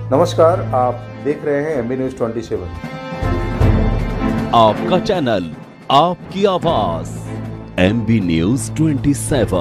नमस्कार, आप देख रहे हैं MB न्यूज 27। आपका चैनल, आपकी आवाज, MB न्यूज 27।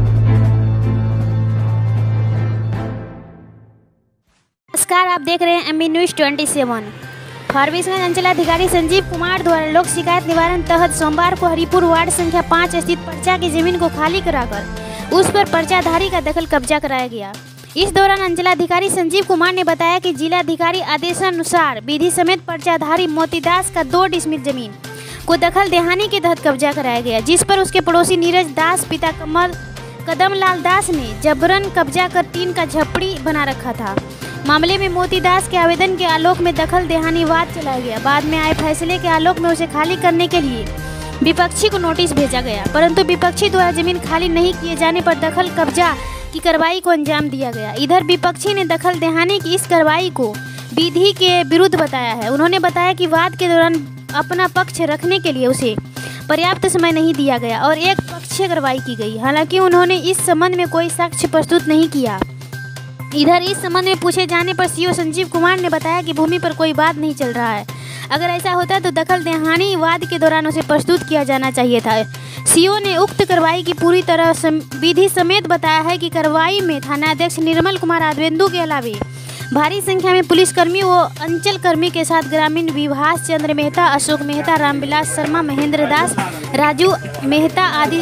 नमस्कार, आप देख रहे हैं MB न्यूज 27। फारबिसगंज अंचलाधिकारी संजीव कुमार द्वारा लोक शिकायत निवारण तहत सोमवार को हरिपुर वार्ड संख्या 5 स्थित पर्चा की जमीन को खाली कराकर उस पर पर्चाधारी का दखल कब्जा कराया गया। इस दौरान अंचलाधिकारी संजीव कुमार ने बताया कि जिलाधिकारी आदेशानुसार विधि समेत पर्चाधारी मोतीदास का 2 डिसमिल जमीन को दखल देहानी के तहत कब्जा कराया गया, जिस पर उसके पड़ोसी नीरज दास पिता कदमलाल दास ने जबरन कब्जा कर टीन का झपड़ी बना रखा था। मामले में मोतीदास के आवेदन के आलोक में दखल देहानी वाद चलाया गया। बाद में आए फैसले के आलोक में उसे खाली करने के लिए विपक्षी को नोटिस भेजा गया, परंतु विपक्षी द्वारा जमीन खाली नहीं किए जाने पर दखल कब्जा की कार्रवाई को अंजाम दिया गया। इधर विपक्षी ने दखल देहानी की इस कार्रवाई को विधि के विरुद्ध बताया है। उन्होंने बताया कि वाद के दौरान अपना पक्ष रखने के लिए उसे पर्याप्त समय नहीं दिया गया और एक पक्षीय कार्रवाई की गई। हालांकि उन्होंने इस संबंध में कोई साक्ष्य प्रस्तुत नहीं किया। इधर इस संबंध में पूछे जाने पर सीओ संजीव कुमार ने बताया कि भूमि पर कोई वाद नहीं चल रहा है। अगर ऐसा होता तो दखल देहानी वाद के दौरान उसे प्रस्तुत किया जाना चाहिए था। सीओ ने उक्त कार्रवाई की पूरी तरह विधि समेत बताया है कि कार्रवाई में थानाध्यक्ष निर्मल कुमार आदवेंदु के अलावे भारी संख्या में पुलिसकर्मी व अंचल कर्मी के साथ ग्रामीण विभास चंद्र मेहता, अशोक मेहता, रामविलास शर्मा, महेंद्र दास, राजू मेहता आदि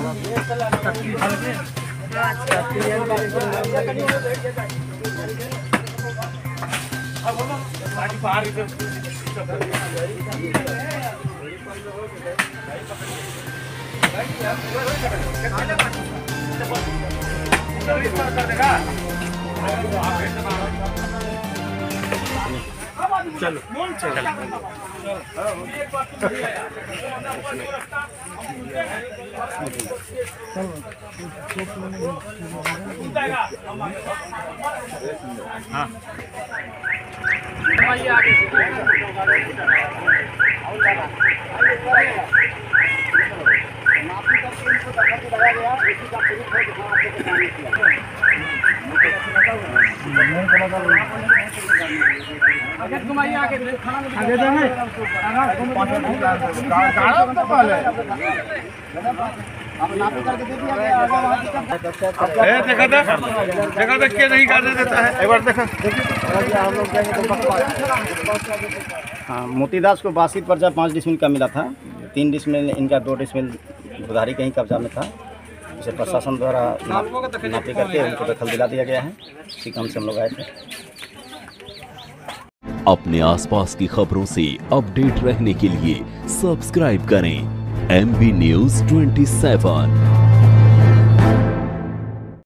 चलो हाँ देखा क्या नहीं करने देता है। एक बार देखा हाँ, मोतीदास को बासित पर्चा 5 डिसमिल का मिला था। 3 डिसमिल इनका, 2 डिसमिल बुधारी कहीं कब्जा में था। इसे प्रशासन द्वारा नापी करके उनको दखल दिला दिया गया है। इसी काम से हम लोग आए थे। अपने आसपास की खबरों से अपडेट रहने के लिए सब्सक्राइब करें MB न्यूज 27।